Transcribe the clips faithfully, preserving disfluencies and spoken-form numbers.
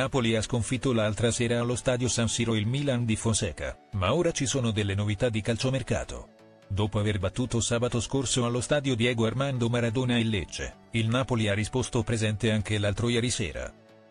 Napoli ha sconfitto l'altra sera allo stadio San Siro il Milan di Fonseca, ma ora ci sono delle novità di calciomercato. Dopo aver battuto sabato scorso allo stadio Diego Armando Maradona il Lecce, il Napoli ha risposto presente anche l'altro ieri sera.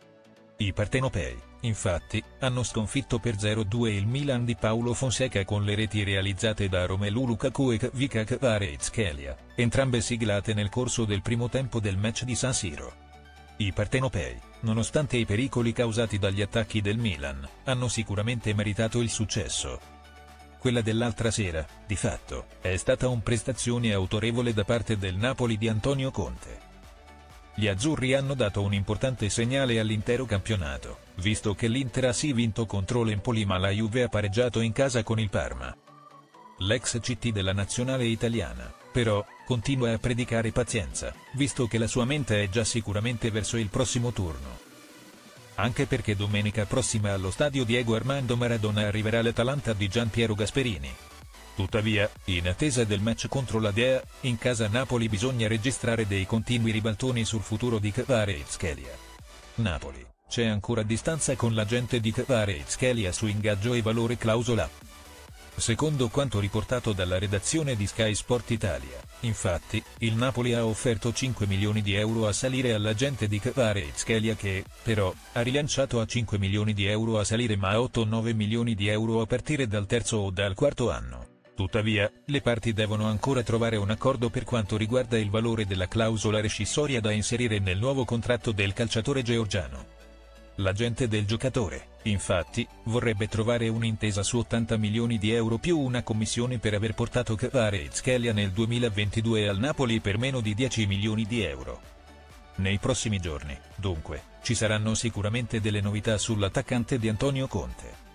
I partenopei, infatti, hanno sconfitto per zero a due il Milan di Paulo Fonseca con le reti realizzate da Romelu Lukaku e Khvicha Kvaratskhelia, entrambe siglate nel corso del primo tempo del match di San Siro. I partenopei, nonostante i pericoli causati dagli attacchi del Milan, hanno sicuramente meritato il successo. Quella dell'altra sera, di fatto, è stata una prestazione autorevole da parte del Napoli di Antonio Conte. Gli azzurri hanno dato un importante segnale all'intero campionato, visto che l'Inter ha sì vinto contro l'Empoli ma la Juve ha pareggiato in casa con il Parma. L'ex C T della nazionale italiana, però, continua a predicare pazienza, visto che la sua mente è già sicuramente verso il prossimo turno. Anche perché domenica prossima allo stadio Diego Armando Maradona arriverà l'Atalanta di Gianpiero Gasperini. Tuttavia, in attesa del match contro la Dea, in casa Napoli bisogna registrare dei continui ribaltoni sul futuro di Kvaratskhelia. Napoli, c'è ancora distanza con l'agente di Kvaratskhelia su ingaggio e valore clausola. Secondo quanto riportato dalla redazione di Sky Sport Italia, infatti, il Napoli ha offerto cinque milioni di euro a salire all'agente di Kvaratskhelia che, però, ha rilanciato a cinque milioni di euro a salire ma a otto o nove milioni di euro a partire dal terzo o dal quarto anno. Tuttavia, le parti devono ancora trovare un accordo per quanto riguarda il valore della clausola rescissoria da inserire nel nuovo contratto del calciatore georgiano. L'agente del giocatore, infatti, vorrebbe trovare un'intesa su ottanta milioni di euro più una commissione per aver portato Kvaratskhelia nel duemilaventidue al Napoli per meno di dieci milioni di euro. Nei prossimi giorni, dunque, ci saranno sicuramente delle novità sull'attaccante di Antonio Conte.